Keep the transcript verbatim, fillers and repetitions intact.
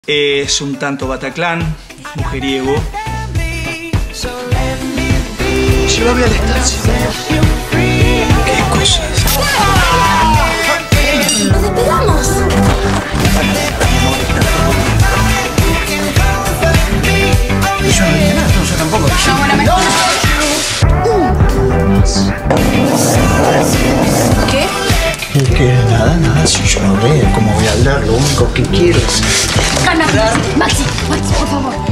Es un tanto Bataclan, mujeriego. Llévame a la estancia. ¿Qué cosas? ¡Nos despegamos! Yo no dije nada, no, yo tampoco. No, bueno, mejor. ¿Qué? ¿Qué? Nada, nada, si yo no leo, ¿cómo voy a hablar? Lo único que quiero es... Calma, Maxi, Maxi, por favor.